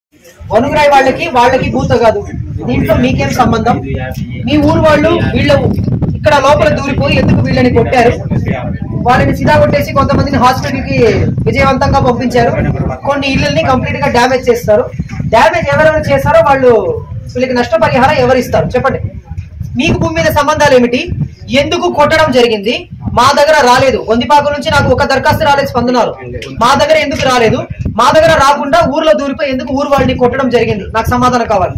వనుగురాయి వాళ్ళకి భూత కాదు, దీంట్లో మీకేం సంబంధం? మీ ఊరు వాళ్ళు వీళ్ళ ఇక్కడ లోపల దూరిపోయి ఎందుకు వీళ్ళని కొట్టారు? వాళ్ళని సిదా కొట్టేసి కొంతమందిని హాస్పిటల్ కి విజయవంతంగా పంపించారు. కొన్ని ఇళ్ళని కంప్లీట్ గా డ్యామేజ్ చేస్తారు. డ్యామేజ్ ఎవరెవరు చేస్తారో వీళ్ళకి నష్టపరిహారం ఎవరు ఇస్తారు చెప్పండి? మీకు భూమి మీద సంబంధాలు ఏమిటి? ఎందుకు కొట్టడం జరిగింది? మా దగ్గర రాలేదు. వందిపాకు నుంచి నాకు ఒక దరఖాస్తు రాలేదు స్పందనలు. మా దగ్గర ఎందుకు రాలేదు? మా దగ్గర రాకుండా ఊర్లో దూరిపోయి ఎందుకు ఊరు వాళ్ళని కొట్టడం జరిగింది? నాకు సమాధానం కావాలి.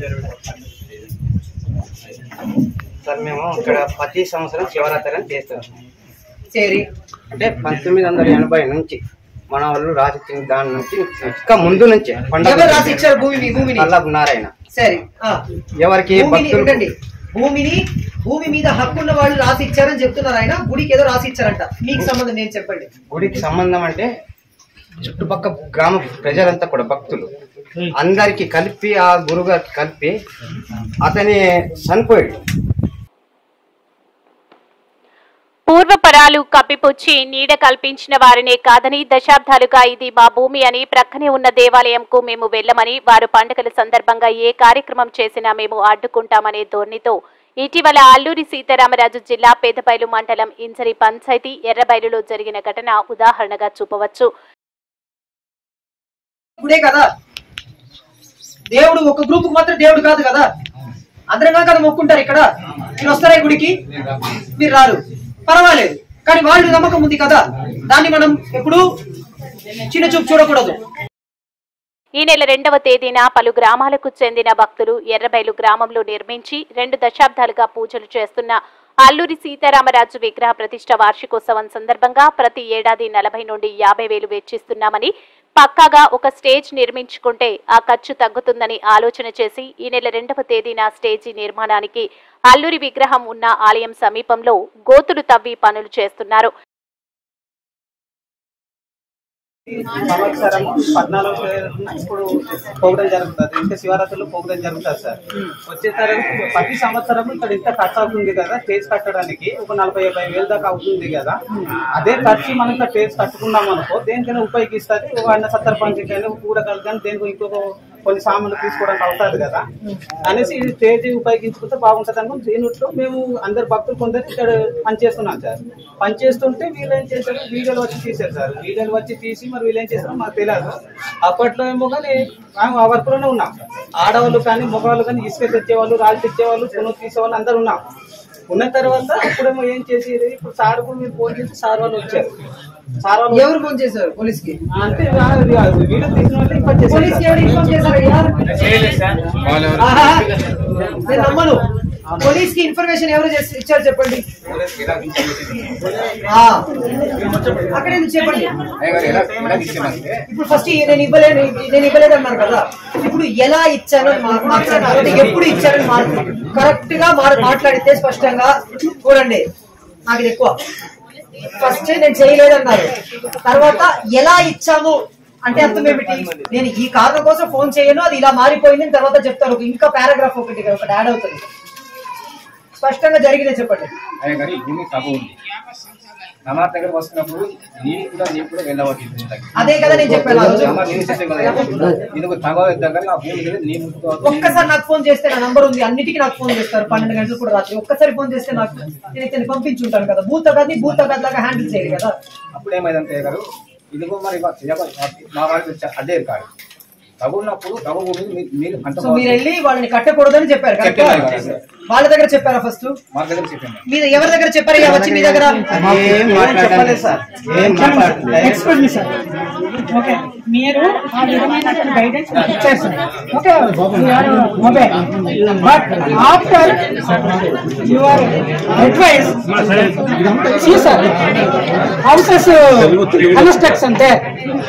సార్ మేము ఇక్కడ ప్రతి సంవత్సరం శివరాత్రి చేస్తాం. సరే, అంటే 1980 నుంచి మన వాళ్ళు రాసిచ్చిన దాని నుంచి ఇంకా ముందు నుంచే రాసి ఇచ్చారు భూమిని నారాయణ. సరే, ఎవరికి భూమి మీద హక్కున్న వాళ్ళు రాసి ఇచ్చారని చెప్తున్నారు. ఆయన గుడికి ఏదో రాసి ఇచ్చారంట. మీకు సంబంధం నేను చెప్పండి. గుడికి సంబంధం అంటే చుట్టుపక్కల గ్రామ ప్రజలంతా కూడా భక్తులు అందరికి కలిపి ఆ గురుగారికి కలిపి అతని చనిపోయాడు. పూర్వపరాలు కప్పిపుచ్చి నీడ కల్పించిన వారినే కాదని దశాబ్దాలుగా ఇది మా భూమి అని ప్రక్కనే ఉన్న దేవాలయంకు మేము వెళ్లమని, వారు పండుగల సందర్భంగా ఏ కార్యక్రమం చేసినా మేము అడ్డుకుంటామనే ధోరణితో ఇటీవల అల్లూరి సీతారామరాజు జిల్లా పేదబైలు మండలం ఇంజరి పంచాయతీ ఎర్రబైలులో జరిగిన ఘటన ఉదాహరణగా చూపవచ్చు. దేవుడు ఒక గ్రూప్ మాత్రం దేవుడు కాదు కదా, అందరంగా కదా మొక్కుంటారు. ఇక్కడ మీరు వస్తారా గుడికి? మీరు రారు, పర్వాలేదు, కానీ వాళ్ళు నమ్మకం ఉంది కదా, దాన్ని మనం ఎప్పుడు చిన్న చూపు చూడకూడదు. ఈ నెల 2వ తేదీన పలు గ్రామాలకు చెందిన భక్తులు ఎర్రబైలు గ్రామంలో నిర్మించి 2 దశాబ్దాలుగా పూజలు చేస్తున్న అల్లూరి సీతారామరాజు విగ్రహ ప్రతిష్ట వార్షికోత్సవం సందర్భంగా ప్రతి ఏడాది 40 నుండి 50,000 వెచ్చిస్తున్నామని, పక్కాగా ఒక స్టేజ్ నిర్మించుకుంటే ఆ ఖర్చు తగ్గుతుందని ఆలోచన చేసి ఈ నెల 2వ తేదీన స్టేజీ నిర్మాణానికి అల్లూరి విగ్రహం ఉన్న ఆలయం సమీపంలో గోతులు తవ్వి పనులు చేస్తున్నారు. సంవత్సరం 14 ఇప్పుడు ప్రోగ్రాం జరుగుతుంది. ఇంకా శివరాత్రిలో ప్రోగ్రాం జరుగుతుంది సార్. వచ్చే తరగతి ప్రతి సంవత్సరం ఇక్కడ ఇంత ఖర్చు అవుతుంది కదా స్టేజ్ కట్టడానికి, ఒక 40-50 వేలు దాకా అవుతుంది కదా. అదే ఖర్చు మనం ఇక్కడ స్టేజ్ కట్టుకున్నాం అనుకో, దేనికైనా ఉపయోగిస్తుంది. ఒక 70 పంచకైనా కూడగలు కానీ దేనికి ఇంకొక కొన్ని సామాన్లు తీసుకోవడానికి అవుతుంది కదా అనేసి ఇది స్టేజ్ ఉపయోగించుకుంటే బాగుంటుంది అనుకుని దీనిలో మేము అందరు భక్తులు కొందరు ఇక్కడ పనిచేస్తున్నాం సార్. పనిచేస్తుంటే వీళ్ళు ఏం చేశారు, వీడియోలు వచ్చి తీశారు సార్. వీడియోలు వచ్చి తీసి మరి వీళ్ళు ఏం చేస్తారో మాకు తెలియదు. అప్పట్లో ఏమో కానీ ఆ వర్క్లోనే ఉన్నాం. ఆడవాళ్ళు కానీ మగవాళ్ళు కానీ ఇసుక తెచ్చేవాళ్ళు, రాళ్ళు తెచ్చేవాళ్ళు, పునః తీసేవాళ్ళు అందరు ఉన్నాం. ఉన్న తర్వాత అప్పుడేమో ఏం చేసేది, ఇప్పుడు సార్ కూడా మీరు ఫోన్ చేసి సార్ వాళ్ళు వచ్చారు. సార్ వాళ్ళు ఎవరు ఫోన్ చేశారు పోలీస్కి? అంటే వీడియో తీసిన వాళ్ళు ఇన్ఫార్మ్ నేను నమ్మను. పోలీస్ కి ఇన్ఫర్మేషన్ ఎవరు ఇచ్చారు చెప్పండి. అక్కడ ఎందుకు చెప్పండి. ఇప్పుడు ఫస్ట్ నేను ఇవ్వలేదు అన్నారు కదా, ఇప్పుడు ఎలా ఇచ్చానో మార్చాను, ఎప్పుడు ఇచ్చానని కరెక్ట్ గా మాట్లాడితే స్పష్టంగా చూడండి. నాకు ఇది ఎక్కువ. ఫస్ట్ నేను చేయలేదన్నారు, తర్వాత ఎలా ఇచ్చాము అంటే అర్థం ఏమిటి? నేను ఈ కారణం కోసం ఫోన్ చేయను, అది ఇలా మారిపోయింది తర్వాత చెప్తారు. ఇంకా పారాగ్రాఫ్ ఒకటి యాడ్ అవుతుంది. స్పష్టంగా జరిగిందే చెప్పండి. అదే కదా నేను చెప్పాను. ఒక్కసారి నాకు ఫోన్ చేస్తే నా నంబర్ ఉంది, అన్నిటికీ నాకు ఫోన్ చేస్తారు 12 గంటలు కూడా రాత్రి. ఒక్కసారి ఫోన్ చేస్తే నాకు నేను పంపించుంటాను కదా. భూత లాగా హ్యాండిల్ చేయాలి కదా. అప్పుడు ఏమైందంటే గారు ఇదిగో మరి మా వాళ్ళకి అడ్డే కాదు తగున్నప్పుడు మీరు వెళ్ళి వాళ్ళని కట్టకూడదని చెప్పారు. వాళ్ళ దగ్గర చెప్పారా? ఫస్ట్ మా దగ్గర చెప్పాను. మీరు ఎవరి దగ్గర చెప్పారు? వచ్చి మీ దగ్గర చెప్పలేదు సార్. మీరు ఆ విధమైన గైడెన్స్ ఇచ్చారు sir. Okay, but after your advice sir houses construction they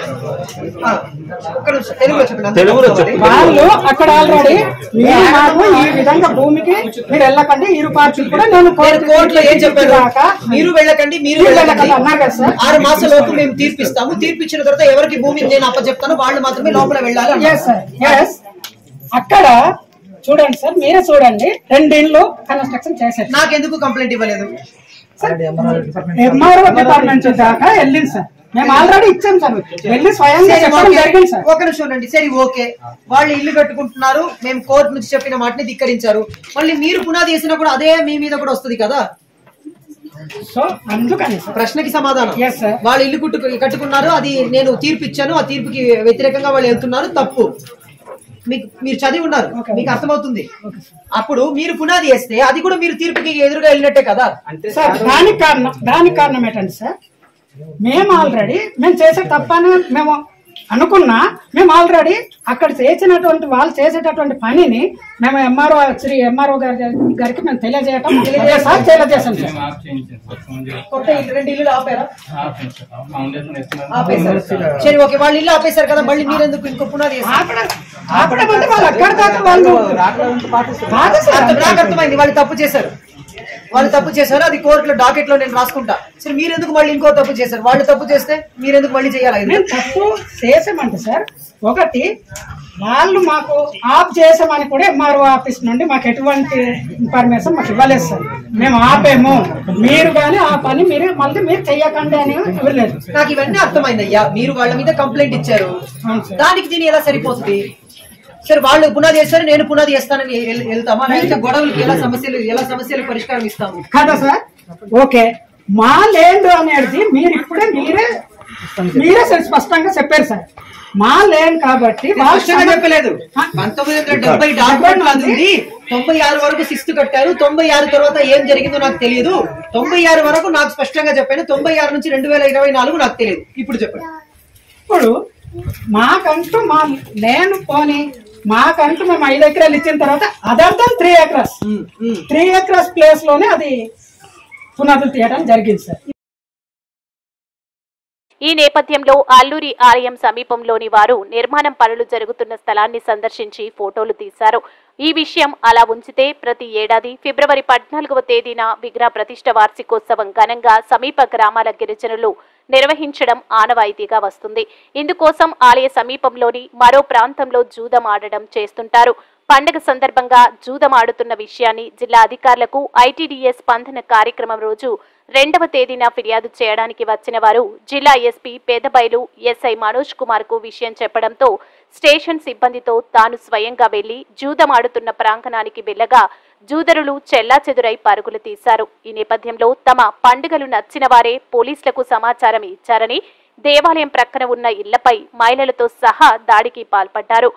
వాళ్ళు అక్కడ ఆల్రెడీ మీరు నాకు ఈ విధంగా భూమికి మీరు వెళ్ళకండి, ఈ రూపాయలు కూడా నేను కోర్టులో ఏం చెప్పాను, మీరు వెళ్ళకండి, మీరు వెళ్ళకండి అన్నారు కదా సార్. 6 మాసాల లోపు మేము తీర్పిస్తాము, తీర్పిచ్చిన తర్వాత ఎవరికి భూమి నేను అప్పచెప్తాను వాళ్ళు మాత్రమే లోపల వెళ్ళాలి. అక్కడ చూడండి సార్, మీరే చూడండి 2 ఇళ్ళు కన్స్ట్రక్షన్ చేశారు. నాకెందుకు కంప్లైంట్ ఇవ్వలేదు ఎంఆర్ఓ డిపార్ట్మెంట్ దాకా వెళ్ళింది సార్. మేము ఆల్రెడీ ఇచ్చాం సార్, వెళ్ళి స్వయంగా చెప్పడం జరిగింది సార్. ఒక నిమిషం ఉండండి. సరే ఓకే, వాళ్ళు ఇల్లు కట్టుకుంటున్నారు, మేము కోర్టు నుంచి చెప్పిన మాటని ధిక్కరించారు, మళ్ళీ మీరు పునాది వేసినా కూడా అదే మీ మీద కూడా వస్తుంది కదా. సో అందుకని ప్రశ్నకి సమాధానం. Yes, sir. వాళ్ళు ఇల్లు కట్టుకున్నారు, అది నేను తీర్పు ఇచ్చాను, ఆ తీర్పుకి వ్యతిరేకంగా వాళ్ళు వెళ్తున్నారు, తప్పు. మీరు చదివి ఉన్నారు, మీకు అర్థమవుతుంది. అప్పుడు మీరు పునాది వేస్తే అది కూడా మీరు తీర్పుకి ఎదురుగా వెళ్ళినట్టే కదా. సార్ దానికి కారణం ఏంటంటే సార్, మేము చేసే తప్పని మేము అనుకున్నా, మేము ఆల్రెడీ అక్కడ వాళ్ళు చేసేటటువంటి పనిని మేము ఎంఆర్ఓ గారికి మేము తెలియజేయటం సార్ తెలియజేసాం సార్. కొత్త 2 ఇల్లు ఆపారా? ఆపేశారు. సరే ఓకే, వాళ్ళు ఇల్లు ఆపేశారు కదా, మళ్ళీ మీరెందుకు ఇంకో పునాది ఆపడం వాళ్ళు అక్కడ దాకా వాళ్ళు నాకు అర్థమైంది, వాళ్ళు తప్పు చేశారు, అది కోర్టులో డాకెట్ లో నేను రాసుకుంటా. సరే మీరెందుకు మళ్ళీ ఇంకో తప్పు చేశారు? వాళ్ళు తప్పు చేస్తే మీరెందుకు మళ్ళీ చేయాలి? మేము తప్పు చేసామంటే సార్, ఒకటి వాళ్ళు మాకు ఆఫ్ చేసామని కూడా ఎంఆర్ఓ ఆఫీస్ నుండి మాకు ఎటువంటి ఇన్ఫర్మేషన్ మాకు ఇవ్వలేదు సార్. మేము ఆపేము, మీరు కానీ ఆ పని మీరు చెయ్యకండి అని ఇవ్వలేదు. నాకు ఇవన్నీ అర్థమైంది అయ్యా. మీరు వాళ్ళ మీద కంప్లైంట్ ఇచ్చారు, దానికి దీని ఎలా సరిపోతుంది? సరే వాళ్ళు పునాది వేస్తారు, నేను పునాది వేస్తానని వెళ్తామా? లేకపోతే గొడవలకి ఎలా సమస్యలు పరిష్కారం ఇస్తాము కదా సార్? ఓకే, మా ల్యాండ్ అనేది మీరే స్పష్టంగా చెప్పారు సార్, మా ల్యాండ్ కాబట్టి చెప్పలేదు. 1970 డాక్యుమెంట్ ఉంది, 96 వరకు శిస్తు కట్టారు, 96 తర్వాత ఏం జరిగిందో నాకు తెలియదు, 96 వరకు నాకు స్పష్టంగా చెప్పాను, 96 నుంచి 2024 నాకు తెలియదు. ఇప్పుడు చెప్పండి. ఇప్పుడు మాకంటూ మేము 5 ఎకరాలు ఇచ్చిన తర్వాత అదర్థం 3 ఎకరాస్ ప్లేస్ లోనే అది పునాదులు తీయడం జరిగింది సార్. ఈ నేపథ్యంలో అల్లూరి ఆలయం సమీపంలోని వారు నిర్మాణం పనులు జరుగుతున్న స్థలాన్ని సందర్శించి ఫోటోలు తీశారు. ఈ విషయం అలా ఉంచితే ప్రతి ఏడాది ఫిబ్రవరి 14వ తేదీన విగ్రహ ప్రతిష్ఠ వార్షికోత్సవం ఘనంగా సమీప గ్రామాల గిరిజనులు నిర్వహించడం ఆనవాయితీగా వస్తుంది. ఇందుకోసం ఆలయ సమీపంలోని మరో ప్రాంతంలో జూదం ఆడడం చేస్తుంటారు. పండుగ సందర్భంగా జూదం ఆడుతున్న విషయాన్ని జిల్లా అధికారులకు ఐటీడీఏ స్పందన కార్యక్రమం రోజు 2వ తేదీన ఫిర్యాదు చేయడానికి వచ్చిన వారు జిల్లా ఎస్పీ పేదబైలు ఎస్ఐ మనోజ్ కుమార్ కు విషయం చెప్పడంతో స్టేషన్ సిబ్బందితో తాను స్వయంగా వెళ్లి జూదం ఆడుతున్న ప్రాంగణానికి వెళ్లగా జూదరులు చెల్లాచెదురై పరుగులు తీశారు. ఈ నేపథ్యంలో తమ పండుగలు నచ్చిన వారే పోలీసులకు సమాచారం ఇచ్చారని, దేవాలయం ప్రక్కన ఉన్న ఇళ్లపై మహిళలతో సహా దాడికి పాల్పడ్డారు.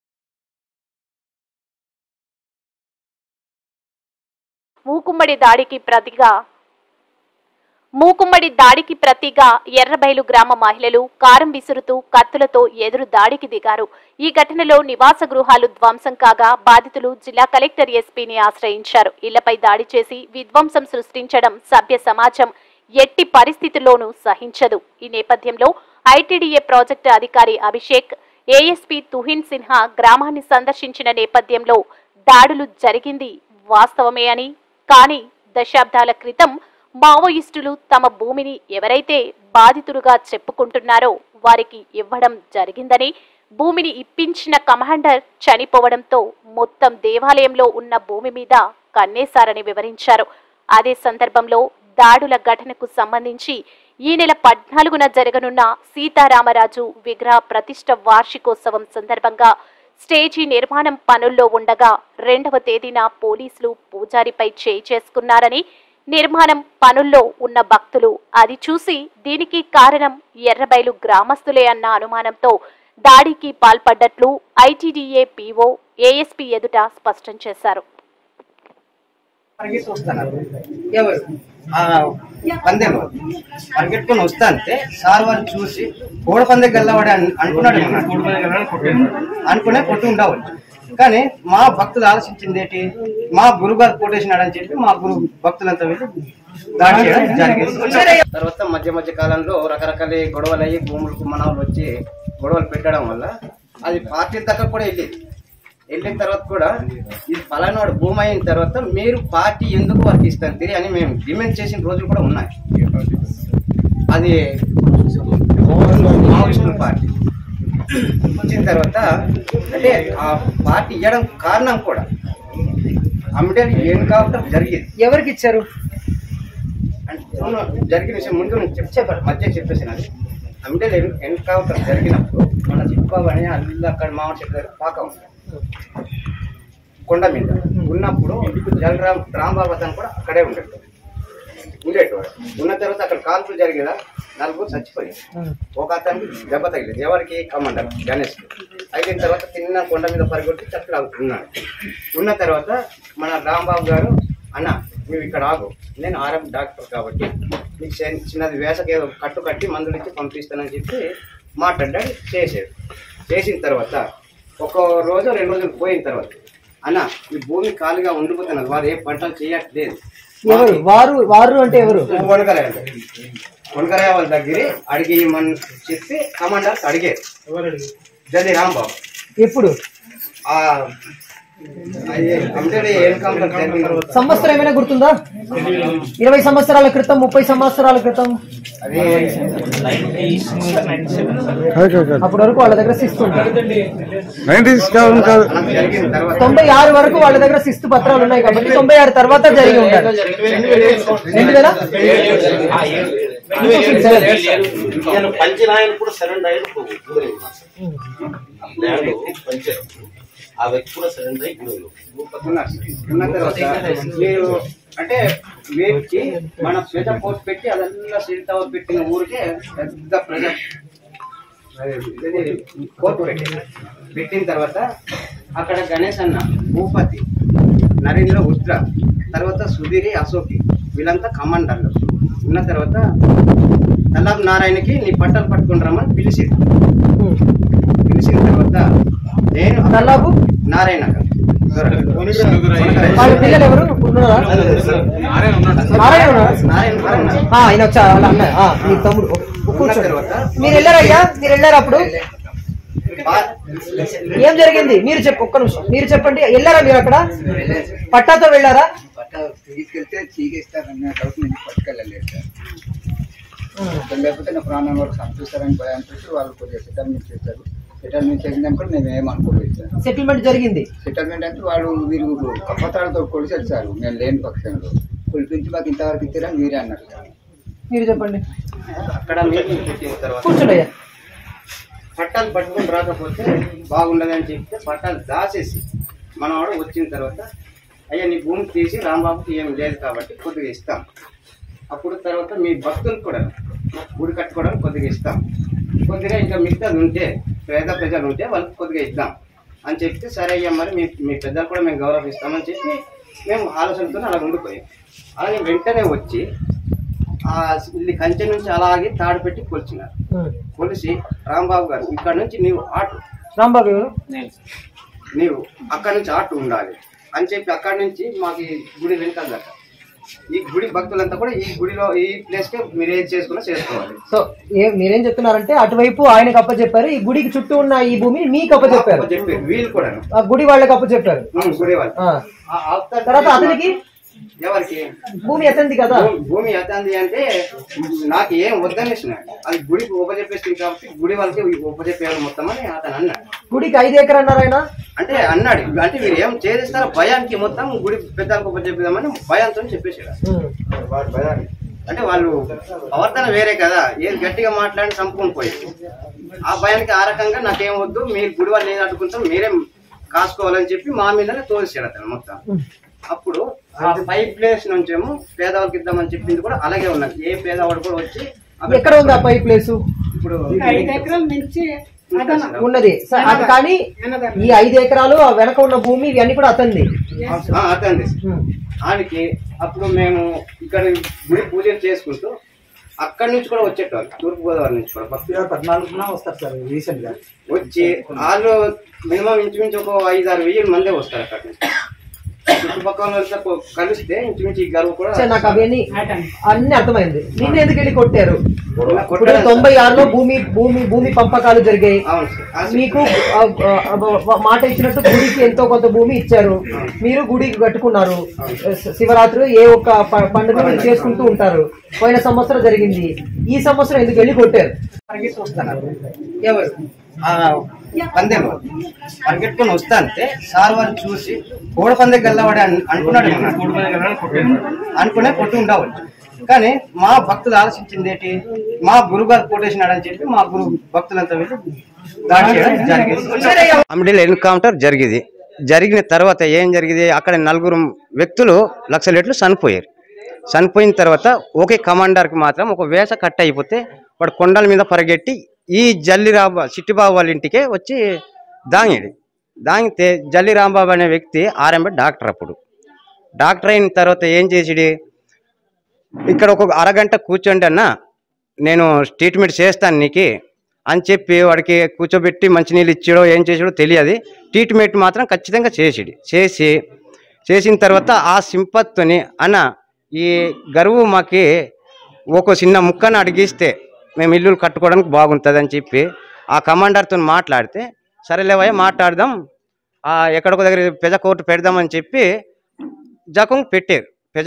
మూకుమ్మడి దాడికి ప్రతిగా ఎర్రబైలు గ్రామ మహిళలు కారం విసురుతూ కత్తులతో ఎదురు దాడికి దిగారు. ఈ ఘటనలో నివాస గృహాలు ధ్వంసం కాగా బాధితులు జిల్లా కలెక్టర్ ఎస్పీని ఆశ్రయించారు. ఇళ్లపై దాడి చేసి విధ్వంసం సృష్టించడం సభ్య సమాజం ఎట్టి పరిస్థితుల్లోనూ సహించదు. ఈ నేపథ్యంలో ఐటీడీఏ ప్రాజెక్టు అధికారి అభిషేక్, ఏఎస్పీ తుహిన్ సిన్హా గ్రామాన్ని సందర్శించిన నేపథ్యంలో దాడులు జరిగింది వాస్తవమే అని, కానీ దశాబ్దాల క్రితం మావోయిస్టులు తమ భూమిని ఎవరైతే బాధితులుగా చెప్పుకుంటున్నారో వారికి ఇవ్వడం జరిగిందని, భూమిని ఇప్పించిన కమాండర్ చనిపోవడంతో మొత్తం దేవాలయంలో ఉన్న భూమి మీద కన్నేశారని వివరించారు. అదే సందర్భంలో దాడుల ఘటనకు సంబంధించి ఈ నెల 14న జరగనున్న సీతారామరాజు విగ్రహ ప్రతిష్ఠ వార్షికోత్సవం సందర్భంగా స్టేజీ నిర్మాణం పనుల్లో ఉండగా 2వ తేదీన పోలీసులు పూజారిపై చేయి చేసుకున్నారని, నిర్మాణం పనుల్లో ఉన్న భక్తులు అది చూసి దీనికి కారణం ఎర్రబైలు గ్రామస్తులే అన్న అనుమానంతో దాడికి పాల్పడ్డట్లు ఐటీడీఏ పీఓ ఏఎస్పీ ఎదుట స్పష్టం చేశారు. పరిగెట్టుకుని వస్తా అంటే సార్ వాళ్ళు చూసి కోడ పందె గల్లవాడే అనుకునే కొట్టు ఉండవచ్చు. కానీ మా భక్తులు ఆలోచించింది ఏంటి, మా గురుగారు కోటేసినాడని చెప్పి మా గురు భక్తులంతా వెళ్ళి దాడి చేయడం జరిగింది. తర్వాత మధ్య కాలంలో రకరకాల గొడవలు అయ్యి భూములకు మనవాళ్ళు వచ్చి గొడవలు పెట్టడం వల్ల అది పార్టీల దాకా కూడా వెళ్ళిన తర్వాత కూడా ఇది ఫలానాడు భూమి అయిన తర్వాత మీరు పార్టీ ఎందుకు వర్క్ ఇస్తారు అని మేము డిమాండ్ చేసిన రోజులు కూడా ఉన్నాయి. అది మావోయిస్టుల పార్టీ వచ్చిన తర్వాత అంటే ఆ పార్టీ ఇవ్వడం కారణం కూడా అమ్మటే ఏం కావటం జరిగింది. ఎవరికి ఇచ్చారు అంటే జరిగిన విషయం ముందు నుంచి చెప్పారు మధ్య చెప్పేసినది. అంటే ఎన్కౌంటర్ జరిగినప్పుడు మన చిట్బాబు అని అల్లు అక్కడ మామిడి చెట్టు దగ్గర పాక ఉంది కొండ మీద ఉన్నప్పుడు రాంబాబు అతను కూడా అక్కడే ఉండేటవాడు. ఉన్న తర్వాత అక్కడ కాల్పులు జరిగేదా 4 చచ్చిపోయారు. ఒక అతనికి దెబ్బ తగిలేదు. ఎవరికి? కమాండర్ గణేష్. అయిన తర్వాత తిన్న కొండ మీద పరిగెట్టి చక్కగా ఉన్నాడు. ఉన్న తర్వాత మన రాంబాబు గారు, అన్న నువ్వు ఇక్కడ ఆగు, నేను ఆర్ఎం డాక్టర్ కాబట్టి నీకు చిన్నది వేసకి ఏదో కట్టు కట్టి మందులు ఇచ్చి పంపిస్తానని చెప్పి మాట్లాడాడు. చేసిన తర్వాత 1 రోజు 2 రోజులు పోయిన తర్వాత, అన్న ఈ భూమి ఖాళీగా ఉండిపోతున్నది, వారు ఏ పంటలు చేయట్లేదు. వారు అంటే ఎవరు? కొనకరాయ వాళ్ళ దగ్గర అడిగి మన చెప్పి కమాండర్ అడిగారు జల్లి రాంబాబు. ఎప్పుడు? సంవత్సరం ఏమైనా గుర్తుందా? 20 సంవత్సరాల క్రితం, 30 సంవత్సరాల క్రితం? అప్పటి వరకు వాళ్ళ దగ్గర శిస్తు ఉంటుంది. 96 వరకు వాళ్ళ దగ్గర శిస్తు పత్రాలు ఉన్నాయి కాబట్టి 96 తర్వాత జరిగి ఉంటారు. 2000 పంచనాయలు కూడా సరెండర్ అయ్యారు. ఆ వ్యక్తి కూడా సరెండర్ అయ్యి ఉన్న తర్వాత మీరు అంటే వీరికి మన పెద్ద పోస్ట్ పెట్టి అదంతా సీల్ టవర్ పెట్టిన ఊరికే పెద్ద ప్రజా కోర్టు పెట్టిన తర్వాత అక్కడ గణేష్ అన్న, భూపతి, నరేంద్ర, ఉద్ర, తర్వాత సుధీరి, అశోకి వీళ్ళంతా కమాండర్లు. ఉన్న తర్వాత తల్లాబ్ నారాయణకి నీ పట్టాలు పట్టుకుని రమ్మని పిలిచిన తర్వాత నేను తల్లాబు నారాయణ వాళ్ళ పిల్లలు ఎవరు? ఆయన వచ్చా వాళ్ళ అన్న మీ తమ్ముడు. మీరు వెళ్ళారయ్యా? మీరు వెళ్ళారు? అప్పుడు ఏం జరిగింది మీరు ఒక్క నిమిషం మీరు చెప్పండి. వెళ్ళారా మీరు? అక్కడ పట్టాతో వెళ్ళారా? తీసుకెళ్తే చీకేస్తారన్న డౌట్ నుంచి పట్టుకెళ్ళలేదు సార్. లేకపోతే నా ప్రాణం వరకు సంతోషారని భయంతో వాళ్ళు కొద్దిగా సెటిల్మెంట్ చేస్తారు. సెటిల్మెంట్ చేసిందని కూడా మేము ఏమనుకోలేదు సార్. సెటిల్మెంట్ జరిగింది. సెటిల్మెంట్ అంటే వాళ్ళు వీరు కప్పతాలతో కొలిసారు సార్. మేము లేని పక్షంలో కొలిపించి మాకు ఇంతవరకు ఇచ్చారని మీరే అన్నారు సార్. మీరు చెప్పండి. అక్కడ కూర్చోండి. పట్టాలు పట్టుకుని రాకపోతే బాగుండదని చెప్తే పట్టాలు దాచేసి మనవాడు వచ్చిన తర్వాత, అయ్యా నీ భూమి తీసి రాంబాబుకి ఏం లేదు కాబట్టి కొద్దిగా ఇస్తాం. అప్పుడు తర్వాత మీ భక్తులకు కూడా గుడి కట్టుకోవడానికి కొద్దిగా ఇస్తాం. కొద్దిగా ఇంకా మిగతాది ఉంటే పేద ప్రజలు ఉంటే వాళ్ళకి కొద్దిగా ఇద్దాం అని చెప్తే, సరే అయ్యా మరి మీ పెద్దలు కూడా మేము గౌరవిస్తామని చెప్పి మేము ఆలోచనతో అలా ఉండిపోయాం. అలాగే వెంటనే వచ్చి ఇల్లు కంచె నుంచి అలాగే తాడు పెట్టి కొలిచినారు. కొలిసి రాంబాబు గారు ఇక్కడ నుంచి నీవు ఆటు, రాంబాబు ఎవరు? నీవు అక్కడ నుంచి ఆటు ఉండాలి అని చెప్పి అక్కడి నుంచి మాకు ఈ గుడి వెనకాల దాకా ఈ గుడి భక్తులంతా కూడా ఈ గుడిలో ఈ ప్లేస్ కే మీరు ఏది చేసుకున్నా చేసుకోవాలి. సో మీరేం చెప్తున్నారంటే అటువైపు ఆయనకు అప్పచెప్పారు, ఈ గుడికి చుట్టూ ఉన్న ఈ భూమిని మీకు అప్పచెప్పారు. వీళ్ళు కూడా ఆ గుడి వాళ్ళకి అప్పచెప్పారు. గుడి వాళ్ళు తర్వాత అతనికి ఎవరికి భూమి ఎత్తంది కదా? భూమి ఎత్తంది అంటే నాకు ఏం వద్దనేసిన అది గుడికి ఉపజెప్పేస్తుంది కాబట్టి గుడి వాళ్ళకి ఉపజెప్పేయాలి మొత్తం అని అతను అన్నాడు. గుడికి 5 ఎకరాలు అన్నారు ఆయన. అంటే అన్నాడు అంటే మీరు ఏం చేస్తారో భయానికి మొత్తం గుడి పెద్దలకు ఉపజెప్పిదామని భయంతో చెప్పేసాడు. అంటే వాళ్ళు ప్రవర్తన వేరే కదా, ఏది గట్టిగా మాట్లాడి చంపుకొని పోయేది. ఆ భయానికి ఆ రకంగా నాకేం వద్దు, మీరు గుడి వాళ్ళు ఏది అడ్డుకుంటాం మీరేం కాసుకోవాలని చెప్పి మా మీదనే తోసేసాడు అతను మొత్తం. అప్పుడు ఆ 5 ప్లేస్ నుంచేమో పేదవాళ్ళకి ఇద్దామని చెప్పింది కూడా అలాగే ఉన్నది. ఏ పేదవాడు కూడా వచ్చి ఎక్కడ ఉంది ఆ 5 ప్లేసు? ఇప్పుడు 5 ఎకరాల నుంచి ఉన్నది. అది కానీ ఈ 5 ఎకరాలు వెనక ఉన్న భూమి ఇవన్నీ కూడా అతంది. అతంది ఆయనకి. అప్పుడు మేము ఇక్కడ గుడి పూజలు చేసుకుంటూ అక్కడి నుంచి కూడా వచ్చేటవాళ్ళు, తూర్పు గోదావరి నుంచి కూడా 14 వస్తారు సార్. రీసెంట్ గా వచ్చి వాళ్ళు మినిమం ఇంచుమించు ఒక 5-6 వెయ్యి మందే వస్తారు అక్కడ నుంచి. చుట్టుపక్కల కలిస్తే ఇంచుమించు ఈ గర్వ కూడా నాకు అవన్నీ అన్ని అర్థమైంది. నిన్న ఎందుకు వెళ్ళి కొట్టారు? 96లో భూమి పంపకాలు జరిగాయి. మీకు మాట ఇచ్చినట్టు గుడికి ఎంతో కొంత భూమి ఇచ్చారు. మీరు గుడికి కట్టుకున్నారు. శివరాత్రి ఏ ఒక్క పండుగ మీరు చేసుకుంటూ ఉంటారు. పోయిన సంవత్సరం జరిగింది. ఈ సంవత్సరం ఎందుకు వెళ్ళి కొట్టారు? ఎవరు పందెం పరిగెట్టుకుని వస్తా అంటే సార్ వాళ్ళు చూసి కోడ పందెం గల్లవాడే అనుకున్నాడు. అనుకునే కొట్టు ఉండవచ్చు. కానీ మా భక్తులు ఆలోచించింది ఏంటి, మా గురుగారు కొటేషన్ అని చెప్పి మా గురు భక్తులంతా వెళ్ళి దాడి చేయడం జరిగింది. అమిడీలో ఎన్కౌంటర్ జరిగింది. జరిగిన తర్వాత ఏం జరిగింది, అక్కడ 4 వ్యక్తులు లక్షలేట్లు చనిపోయారు. చనిపోయిన తర్వాత ఒకే కమాండర్కి మాత్రం ఒక వేష కట్ట అయిపోతే వాడు కొండల మీద పరిగెట్టి ఈ చిట్టిబాబు వాళ్ళ ఇంటికే వచ్చి దాంగితే జల్లి రాంబాబు అనే వ్యక్తి ఆర్ఎంబి డాక్టర్. అప్పుడు డాక్టర్ అయిన తర్వాత ఏం చేసిడి, ఇక్కడ ఒక అరగంట కూర్చోండి అన్న, నేను ట్రీట్మెంట్ చేస్తాను నీకు అని చెప్పి వాడికి కూర్చోబెట్టి మంచినీళ్ళు ఇచ్చాడో ఏం చేసాడో తెలియదు. ట్రీట్మెంట్ మాత్రం ఖచ్చితంగా చేసిన తర్వాత ఆ సింపత్తుని అన్న ఈ గరువు మాకి ఒక చిన్న ముక్కను అడిగిస్తే మేము ఇల్లు కట్టుకోవడానికి బాగుంటుంది అని చెప్పి ఆ కమాండర్తో మాట్లాడితే, సరేలేవయ్య మాట్లాడదాం, ఎక్కడికో దగ్గర పెజ కోర్టు పెడదామని చెప్పి జకం పెట్టారు.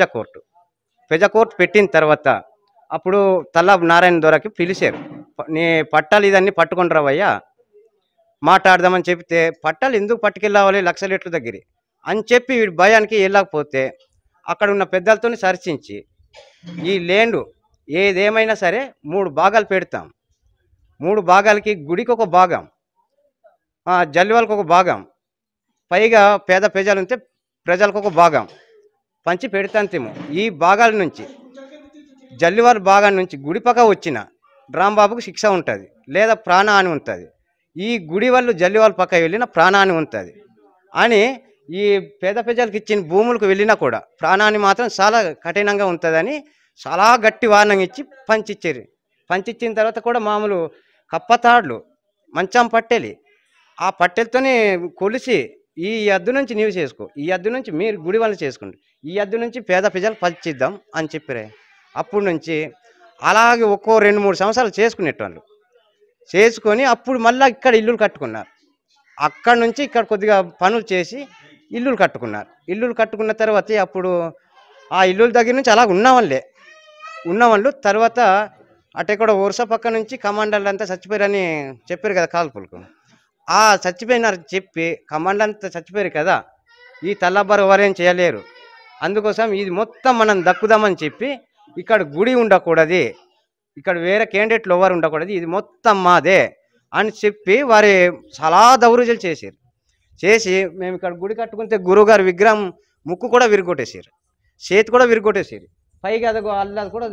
పెజ కోర్టు పెట్టిన తర్వాత అప్పుడు తల్లాబ్ నారాయణ దొరకి పిలిచారు. నీ పట్టాలు ఇదన్నీ పట్టుకొని రావయ్యా మాట్లాడదామని చెప్తే, పట్టాలు ఎందుకు పట్టుకెళ్ళావాలి లక్షలేట్ల దగ్గర అని చెప్పి వీడి భయానికి వెళ్ళకపోతే అక్కడ ఉన్న పెద్దలతో చర్చించి ఈ ల్యాండ్ ఏదేమైనా సరే 3 భాగాలు పెడతాం. 3 భాగాలకి గుడికి ఒక భాగం, జల్లివాళ్ళకి ఒక భాగం, పైగా పేద ప్రజలు ఉంటే ప్రజలకు ఒక భాగం పంచి పెడతాంతేమో. ఈ భాగాల నుంచి జల్లివాళ్ళ భాగం నుంచి గుడి పక్క వచ్చిన రాంబాబుకు శిక్ష ఉంటుంది, లేదా ప్రాణహాని ఉంటుంది. ఈ గుడి వాళ్ళు జల్లివాళ్ళ పక్క వెళ్ళిన ప్రాణహాని ఉంటుంది అని ఈ పేద ప్రజలకు ఇచ్చిన భూములకు వెళ్ళినా కూడా ప్రాణాన్ని మాత్రం చాలా కఠినంగా ఉంటుందని చాలా గట్టి వార్నింగ్ ఇచ్చి పంచిచ్చారు. పంచిచ్చిన తర్వాత కూడా మామూలు కప్పతాడులు మంచం పట్టెలి ఆ పట్టెలతోనే కొలిసి ఈ అద్దు నుంచి నీవు చేసుకో, ఈ అద్దు నుంచి మీరు గుడి వాళ్ళు చేసుకోండి, ఈ అద్దు నుంచి పేద ప్రజలు పంచిద్దాం అని చెప్పారు. అప్పటి నుంచి అలాగే ఒక్కో 2-3 సంవత్సరాలు చేసుకునేటోళ్ళు చేసుకొని అప్పుడు మళ్ళీ ఇక్కడ ఇల్లులు కట్టుకున్నారు. అక్కడ నుంచి ఇక్కడ కొద్దిగా పనులు చేసి ఇల్లులు కట్టుకున్నారు. ఇల్లులు కట్టుకున్న తర్వాత అప్పుడు ఆ ఇల్లుల దగ్గర నుంచి అలా ఉన్నవాళ్ళు తర్వాత అటెక్కడ వరుస పక్క నుంచి కమాండర్లు అంతా చచ్చిపోయారని చెప్పారు కదా కాల్పులకు. ఆ చచ్చిపోయినారు చెప్పి కమాండర్ అంతా చచ్చిపోయారు కదా, ఈ తల్లబారు ఎవరేం చేయలేరు, అందుకోసం ఇది మొత్తం మనం దక్కుదామని చెప్పి ఇక్కడ గుడి ఉండకూడదు, ఇక్కడ వేరే క్యాండిడేట్లు ఎవరు ఉండకూడదు, ఇది మొత్తం మాదే అని చెప్పి వారి చాలా దౌర్జన్యాలు చేసి మేము ఇక్కడ గుడి కట్టుకుంటే గురువుగారు విగ్రహం ముక్కు కూడా విరిగొట్టేసారు, చేతి కూడా విరిగొట్టేసారు, పైగా అదొక అల్లది కూడా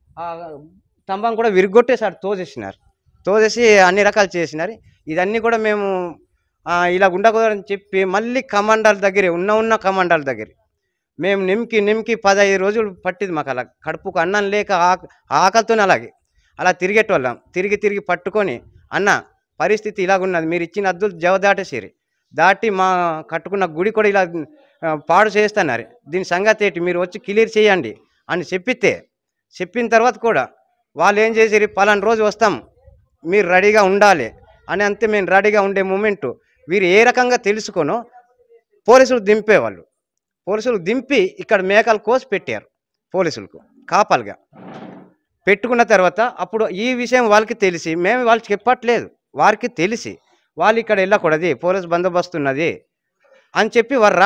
స్తంభం కూడా విరిగొట్టేసారు, తోసేసి అన్ని రకాలు చేసినారు. ఇదన్నీ కూడా మేము ఇలా ఉండకూడదని చెప్పి మళ్ళీ కమాండర్ల దగ్గర ఉన్న కమాండర్ల దగ్గర మేము నిమ్కి 15 రోజులు పట్టింది మాకు. అలా కడుపుకు అన్నం లేక ఆకలితో అలా తిరిగేటోళ్ళం. తిరిగి పట్టుకొని అన్న పరిస్థితి ఇలాగున్నది, మీరు ఇచ్చిన అద్దులు జవదాటేసిరి, దాటి మా కట్టుకున్న గుడి కూడా ఇలా పాడు చేస్తున్నారు, దీని సంగతి ఏంటి, మీరు వచ్చి క్లియర్ చేయండి అని చెప్పిన తర్వాత కూడా వాళ్ళు ఏం చేసిరి, పలానా రోజు వస్తాం మీరు రెడీగా ఉండాలి అని. అంతే మేము రెడీగా ఉండే మూమెంటు వీరు ఏ రకంగా తెలుసుకోనో పోలీసులు దింపేవాళ్ళు. పోలీసులు దింపి ఇక్కడ మేకలు కోసి పెట్టారు, పోలీసులకు కాపాలుగా పెట్టుకున్న తర్వాత అప్పుడు ఈ విషయం వాళ్ళకి తెలిసి మేము వాళ్ళకి చెప్పట్లేదు, వారికి తెలిసి వాళ్ళు ఇక్కడ వెళ్ళకూడదు పోలీసు బందోబస్తు ఉన్నది అని చెప్పి వారు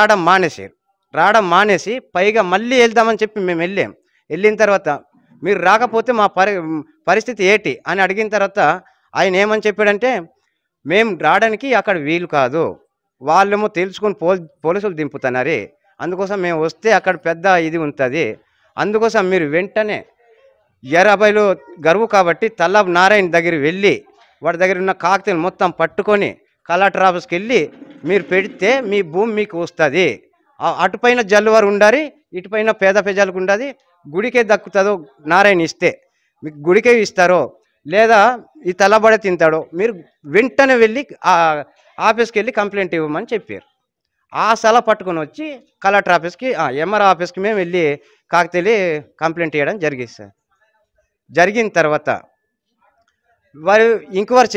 రావడం మానేసి పైగా మళ్ళీ వెళ్దామని చెప్పి మేము వెళ్ళిన తర్వాత మీరు రాకపోతే మా పరిస్థితి ఏంటి అని అడిగిన తర్వాత ఆయన ఏమని చెప్పాడంటే, మేము రావడానికి అక్కడ వీలు కాదు, వాళ్ళేమో తెలుసుకొని పోలీసులు దింపుతున్నారు, అందుకోసం మేము వస్తే అక్కడ పెద్ద ఇది ఉంటుంది, అందుకోసం మీరు వెంటనే 50లో గరువు కాబట్టి తల్లాబ్ నారాయణ దగ్గర వెళ్ళి వాడి దగ్గర ఉన్న కాగితాలు మొత్తం పట్టుకొని కలెక్టర్ ఆఫీస్కి వెళ్ళి మీరు పెడితే మీ భూమి మీకు వస్తుంది, అటుపైన జల్లువారు ఉండాలి, ఇటుపైన పేద ప్రజలకు ఉండాలి, గుడికే దక్కుతుందో నారాయణ ఇస్తే మీకు గుడికే ఇస్తారో లేదా ఈ తలబడే తింటాడో మీరు వెంటనే వెళ్ళి ఆఫీస్కి వెళ్ళి కంప్లైంట్ ఇవ్వమని చెప్పారు. ఆ సలహా పట్టుకొని వచ్చి కలెక్టర్ ఆఫీస్కి ఎంఆర్ఓ ఆఫీస్కి మేము వెళ్ళి కాకతీలి కంప్లైంట్ ఇవ్వడం జరిగింది సార్. జరిగిన తర్వాత వారు ఇంక్వైరీ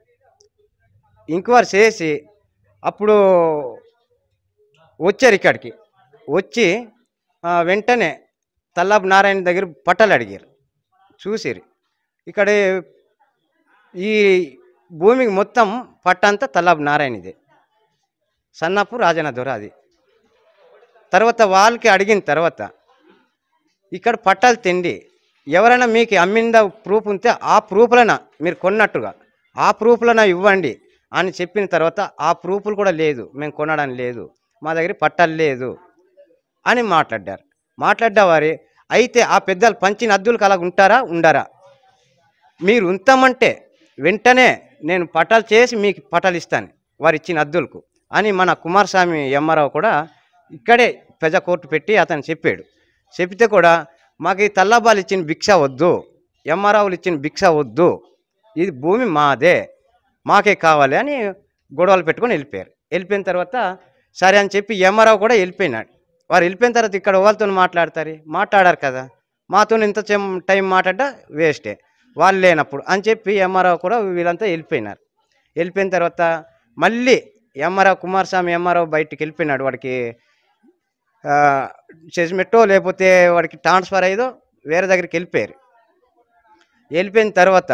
చేసి అప్పుడు వచ్చారు, ఇక్కడికి వచ్చి వెంటనే తల్లాబ్ నారాయణ దగ్గర పట్టాలు అడిగారు, చూసిరు ఇక్కడ ఈ భూమికి మొత్తం పట్టంతా తల్లాబ్ నారాయణదే, సన్నపు రాజన్న దొర అది. తర్వాత వాళ్ళకి అడిగిన తర్వాత ఇక్కడ పట్టాలు తిండి ఎవరైనా మీకు అమ్మిందా ప్రూఫ్ ఉంటే ఆ ప్రూఫ్లన మీరు కొన్నట్టుగా ఆ ప్రూఫ్లన ఇవ్వండి అని చెప్పిన తర్వాత ఆ ప్రూఫ్లు కూడా లేదు, మేము కొనడం లేదు, మా దగ్గర పట్టాలు లేదు అని మాట్లాడ్డావారి. అయితే ఆ పెద్దలు పంచిన అద్దులకు అలా ఉంటారా ఉండరా? మీరు ఉంతామంటే వెంటనే నేను పట్టాలు చేసి మీకు పట్టాలు ఇస్తాను వారు ఇచ్చిన అద్దులకు అని మన కుమారస్వామి ఎంఆర్ఓ కూడా ఇక్కడే ప్రజా కోర్టు పెట్టి అతను చెప్పాడు. చెప్తే కూడా మాకు ఈ తల్లాబాలు ఇచ్చిన భిక్ష వద్దు, ఎంఆర్ఓలు ఇచ్చిన భిక్ష వద్దు, ఇది భూమి మాదే, మాకే కావాలి అని గొడవలు పెట్టుకొని వెళ్ళిపోయారు. వెళ్ళిపోయిన తర్వాత సరే అని చెప్పి ఎంఆర్ఓ కూడా వెళ్ళిపోయినాడు. వారు వెళ్ళిపోయిన తర్వాత ఇక్కడ వాళ్ళతో మాట్లాడారు కదా, మాతో ఇంత టైం మాట్లాడ్డా వేస్టే వాళ్ళు లేనప్పుడు అని చెప్పి ఎంఆర్ఓ కూడా వీళ్ళంతా వెళ్ళిపోయినారు. వెళ్ళిపోయిన తర్వాత మళ్ళీ ఎంఆర్ఓ కుమారస్వామి ఎంఆర్ఓ బయటికి వెళ్ళిపోయినాడు. వాడికి జడ్జిమెంటో లేకపోతే వాడికి ట్రాన్స్ఫర్ అయ్యేదో వేరే దగ్గరికి వెళ్ళిపోయారు. వెళ్ళిపోయిన తర్వాత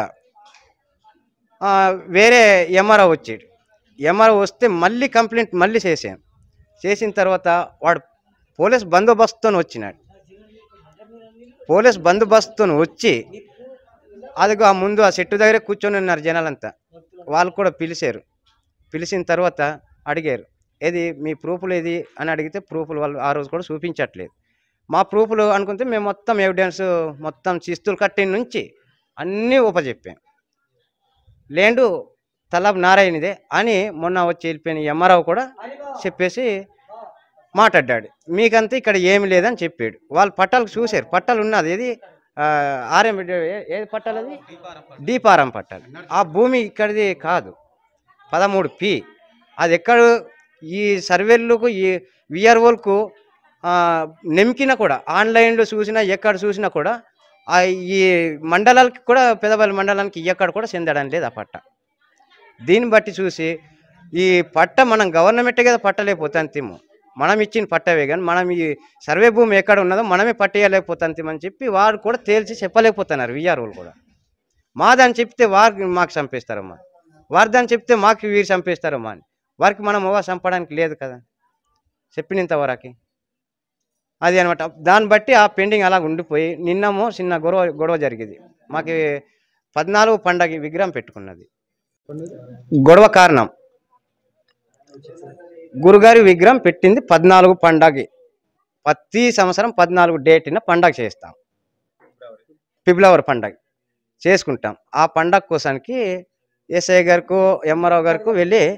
వేరే ఎంఆర్ఓ వచ్చాడు. ఎంఆర్ఓ వస్తే మళ్ళీ కంప్లైంట్ మళ్ళీ చేసిన తర్వాత వాడు పోలీస్ బందోబస్తుతో వచ్చినాడు. పోలీస్ బందోబస్తుతో వచ్చి అదిగో ఆ ముందు ఆ చెట్టు దగ్గర కూర్చొని ఉన్నారు జనాలంతా. వాళ్ళు కూడా పిలిచారు. పిలిచిన తర్వాత అడిగారు, ఏది మీ ప్రూఫ్లు ఏది అని అడిగితే ప్రూఫ్లు వాళ్ళు ఆ రోజు కూడా చూపించట్లేదు. మా ప్రూఫ్లు అనుకుంటే మేము మొత్తం ఎవిడెన్స్ మొత్తం చిస్తులు కట్టిన నుంచి అన్నీ ఉపజెప్పాం. లేండు తలాబ్ నారాయణదే అని మొన్న వచ్చి వెళ్ళిపోయిన ఎంఆర్ఓ కూడా చెప్పేసి మాట్లాడ్డాడు. మీకంతా ఇక్కడ ఏమి లేదని చెప్పాడు. వాళ్ళు పట్టాలకు చూశారు, పట్టాలు ఉన్నది ఏది ఆర్ఎం ఏది పట్టాలు, అది డీపారం పట్టాలు. ఆ భూమి ఇక్కడిది కాదు, 13P. అది ఎక్కడ ఈ సర్వేలకు ఈ విఆర్ఓలకు నెమ్కినా కూడా ఆన్లైన్లో చూసినా ఎక్కడ చూసినా కూడా ఈ మండలాలకి కూడా పెదపల్లి మండలానికి ఎక్కడ కూడా చెందడం లేదు ఆ పట్ట. దీన్ని బట్టి చూసి ఈ పట్ట మనం గవర్నమెంటే కదా పట్టలేకపోతాంతేమో, మనం ఇచ్చిన పట్టవే కానీ మనం ఈ సర్వే భూమి ఎక్కడ ఉన్నదో మనమే పట్టేయలేకపోతాంతేమని చెప్పి వారు కూడా తేల్చి చెప్పలేకపోతున్నారు. విఆర్ఓలు కూడా మాదని చెప్తే వారికి మాకు చంపేస్తారమ్మా, వారి దాన్ని చెప్తే మాకు వీరు చంపేస్తారమ్మా అని వారికి మనం చంపడానికి లేదు కదా చెప్పినంత వరకు. అది అనమాట. దాన్ని బట్టి ఆ పెండింగ్ అలా ఉండిపోయి నిన్నమో చిన్న గొడవ జరిగింది. మాకు 14 పండగ విగ్రహం పెట్టుకున్నది. గొడవ కారణం గురుగారి విగ్రహం పెట్టింది 14 పండగ. ప్రతి సంవత్సరం 14 డేట్న పండగ చేస్తాం, ఫిబ్రవరి పండగ చేసుకుంటాం. ఆ పండగ కోసానికి ఎస్ఐ గారికి ఎంఆర్ఓ గారికి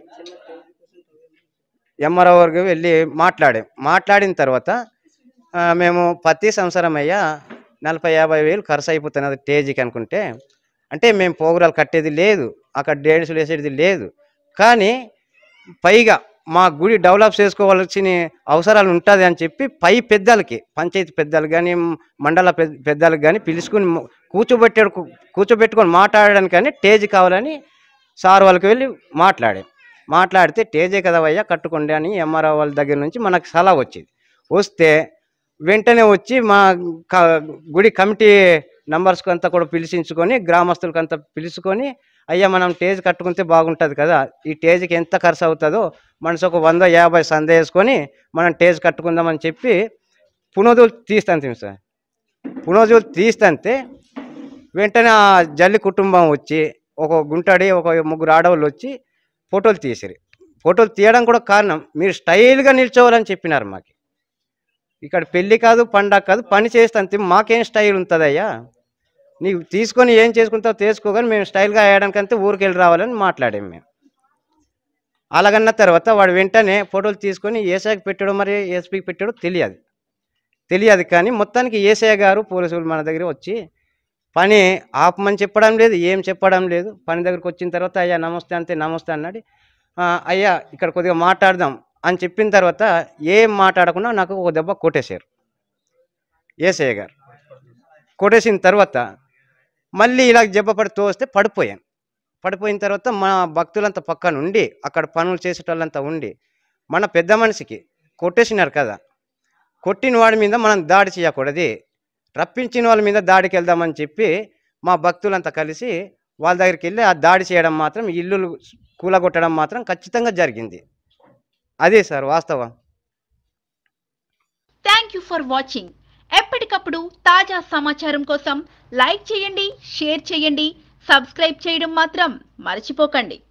వెళ్ళి మాట్లాడిన తర్వాత మేము ప్రతి సంవత్సరం అయ్యా 40-50 వేలు ఖర్చు అయిపోతున్నది టేజీకి అనుకుంటే, అంటే మేము పోగురాలు కట్టేది లేదు, అక్కడ డ్యాన్సులు వేసేది లేదు, కానీ పైగా మా గుడి డెవలప్ చేసుకోవాల్సిన అవసరాలు ఉంటుంది అని చెప్పి పై పెద్దలకి పంచాయతీ పెద్దలు కానీ మండల పెద్దలకు కానీ పిలుచుకుని కూర్చోబెట్టుకొని మాట్లాడడానికి కానీ టేజీ కావాలని సార్ వాళ్ళకి వెళ్ళి మాట్లాడితే టేజే కదవయ్యా కట్టుకోండి అని ఎంఆర్ఓ వాళ్ళ దగ్గర నుంచి మనకు సలహా వస్తే వెంటనే వచ్చి మా గుడి కమిటీ నంబర్స్కి అంతా కూడా పిలిచించుకొని గ్రామస్తులకు అంతా పిలుచుకొని, అయ్యా మనం టేజ్ కట్టుకుంటే బాగుంటుంది కదా, ఈ టేజ్కి ఎంత ఖర్చు అవుతుందో మనసు ఒక 100-50 సందే వేసుకొని మనం టేజ్ కట్టుకుందామని చెప్పి పునోదులు తీస్తాను సార్. పునోదులు తీస్తే వెంటనే ఆ జల్లి కుటుంబం వచ్చి ఒక గుంటాడి ఒక 3 ఆడవాళ్ళు వచ్చి ఫోటోలు తీసిరు. ఫోటోలు తీయడం కూడా కారణం మీరు స్టైల్గా నిల్చోవాలని చెప్పినారు. మాకు ఇక్కడ పెళ్ళి కాదు పండగ కాదు పని చేస్తాంతే మాకేం స్టైల్ ఉంటుందయ్యా, నీకు తీసుకొని ఏం చేసుకుంటావు తీసుకోగాని మేము స్టైల్గా వేయడానికంతే ఊరికి వెళ్ళి రావాలని మాట్లాడాము మేము. అలాగన్న తర్వాత వాడు వెంటనే ఫోటోలు తీసుకొని ఏసఐకి పెట్టాడో మరి ఎస్పీకి పెట్టాడో తెలియదు కానీ మొత్తానికి ఏసఐ గారు పోలీసులు మన దగ్గర వచ్చి పని ఆపమని చెప్పడం లేదు, ఏం చెప్పడం లేదు. పని దగ్గరికి వచ్చిన తర్వాత అయ్యా నమస్తే అంతే నమస్తే అన్నాడు. అయ్యా ఇక్కడ కొద్దిగా మాట్లాడదాం అని చెప్పిన తర్వాత ఏం మాట్లాడకుండా నాకు ఒక దెబ్బ కొట్టేశారు ఏసఐ గారు. కొట్టేసిన తర్వాత మళ్ళీ ఇలా జబ్బపడి తోస్తే పడిపోయిన తర్వాత మా భక్తులంతా పక్కన ఉండి అక్కడ పనులు చేసేటోళ్ళంతా ఉండి మన పెద్ద మనిషికి కొట్టేసినారు కదా, కొట్టిన వాడి మీద మనం దాడి చేయకూడదు, రప్పించిన వాళ్ళ మీద దాడికి వెళ్దామని చెప్పి మా భక్తులంతా కలిసి వాళ్ళ దగ్గరికి వెళ్ళి ఆ దాడి చేయడం మాత్రం ఇల్లులు కూలగొట్టడం మాత్రం ఖచ్చితంగా జరిగింది. అదే సార్ వాస్తవం. Thank you for watching. ఎప్పటికప్పుడు తాజా సమాచారం కోసం లైక్ చేయండి, షేర్ చేయండి, సబ్స్క్రైబ్ చేయడం మాత్రం మర్చిపోకండి.